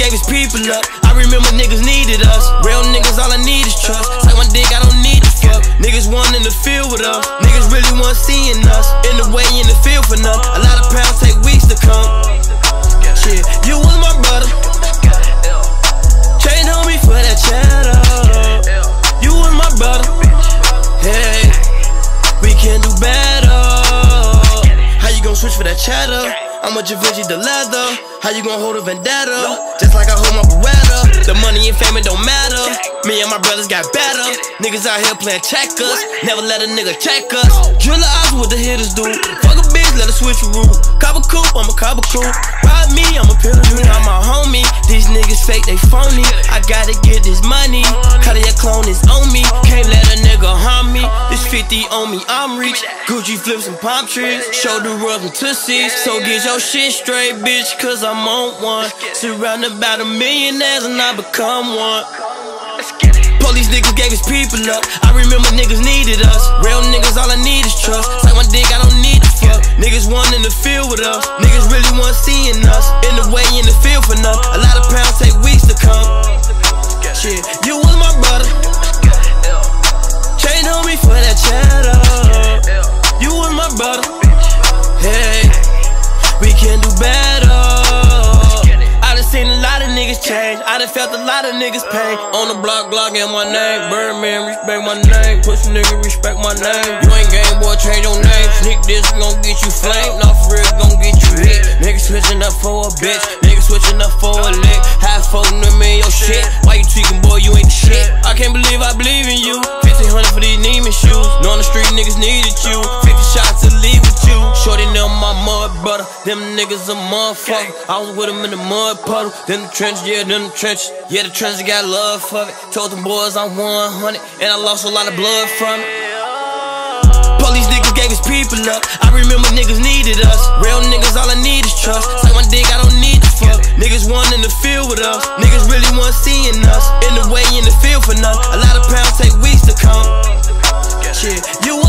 gave his people up. I remember niggas needed us. Real niggas, all I need is trust. Take my dick, I don't need to fuck. Niggas want in the field with us. Niggas really want seeing us. In the way, in the field for none. A lot of pounds take weeks to come. Shit, you was my brother. Chain on me for that cheddar. You was my brother. Hey, we can do better. How you gon' switch for that cheddar? I'ma Givenchy the leather. How you gon' hold a vendetta? Just like I hold my Beretta. The money and fame, it don't matter. Me and my brothers got better. Niggas out here playing checkers. Never let a nigga check us. Drill the eyes what the hitters do. Fuck a bitch, let her switch a route. Cop a coupe, I'm a cop a coupe. Ride me, I'm a pillar. You not my homie. These niggas fake, they phony. I gotta get this money. Cartier clone is on me. Can't let a nigga harm me. This 50 on me, I'm rich. Gucci flips and palm trees. Shoulder rubs and tussies. So get your shit straight, bitch, cause I'm on one. Surrounded by the millionaires and I become one. Police niggas gave his people up. I remember niggas needed us. Real niggas, all I need is trust. Take my dick, I don't need to fuck. Niggas want in the field with us. Niggas really want seeing us. In the way, in the field for none. A lot of pounds take weeks to come. Shit, you was my brother. Chain on me for that cheddar. You was my brother. Hey, we can do better. I done seen a lot of niggas change. I done felt a lot of niggas pain. On the block, Glock in my name. Birdman, respect my name. Pussy nigga, respect my name. You ain't game, boy, change your name. Sneak this gon' get you flamed. Not for real, gon' get you hit. Niggas switching up for a bitch. Niggas switching up for a lick. Half folding them in your shit. Why you tweaking, boy, you ain't the shit. I can't believe I believe in you. 1500 for these Neiman shoes. Know on the street, niggas needed you. 50 shots to leave with you. Shorty them my mud brother. Them niggas a motherfucker. I was with them in the mud puddle. Then the trenches, yeah, then the trenches. Yeah, the trenches got love for it. Told them boys I'm 100. And I lost a lot of blood from it. Police niggas gave his people up. I remember niggas needed us. Real niggas, all I need is trust. Take my dick, I don't need to fuck. Niggas want in the field with us. Niggas really want seeing us. In the way, in the field for none. A lot of pounds take weeks to come. Shit, you